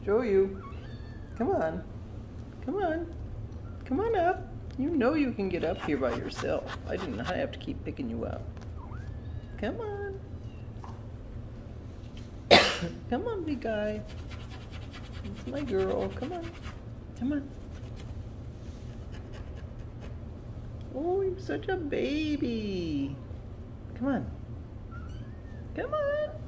Shoyu. Come on. Come on. Come on up. You know you can get up here by yourself. I didn't have to keep picking you up. Come on. Come on, big guy. It's my girl. Come on. Come on. Oh, you're such a baby. Come on. Come on.